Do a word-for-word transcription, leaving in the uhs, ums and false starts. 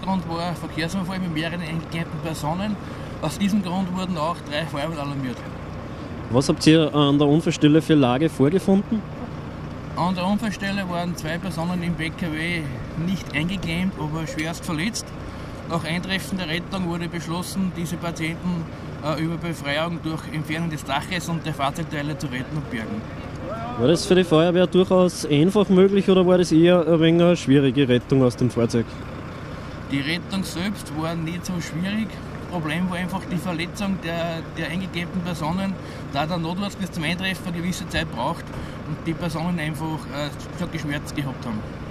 Hauptgrund war ein Verkehrsunfall mit mehreren eingeklemmten Personen. Aus diesem Grund wurden auch drei Feuerwehren alarmiert. Was habt ihr an der Unfallstelle für Lage vorgefunden? An der Unfallstelle waren zwei Personen im P K W nicht eingeklemmt, aber schwerst verletzt. Nach Eintreffen der Rettung wurde beschlossen, diese Patienten äh, über Befreiung durch Entfernung des Daches und der Fahrzeugteile zu retten und bergen. War das für die Feuerwehr durchaus einfach möglich oder war das eher ein wenig eine schwierige Rettung aus dem Fahrzeug? Die Rettung selbst war nicht so schwierig. Das Problem war einfach die Verletzung der, der eingeklemmten Personen, da der Notarzt bis zum Eintreffen eine gewisse Zeit braucht und die Personen einfach äh, starke Schmerzen gehabt haben.